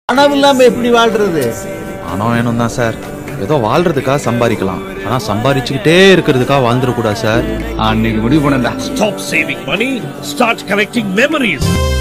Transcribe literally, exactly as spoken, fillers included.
பணம் இல்லாம எப்படி வாழ்றது? பணம் வேணும் தான் சார். ஏதோ வாழ்றதுக்காக சம்பாதிக்கலாம், ஆனா சம்பாதிச்சுக்கிட்டே இருக்கிறதுக்காக வாழ்ந்துட கூடாது சார். அன்னைக்கு முடிவு பண்ணா. Stop saving money, start collecting memories.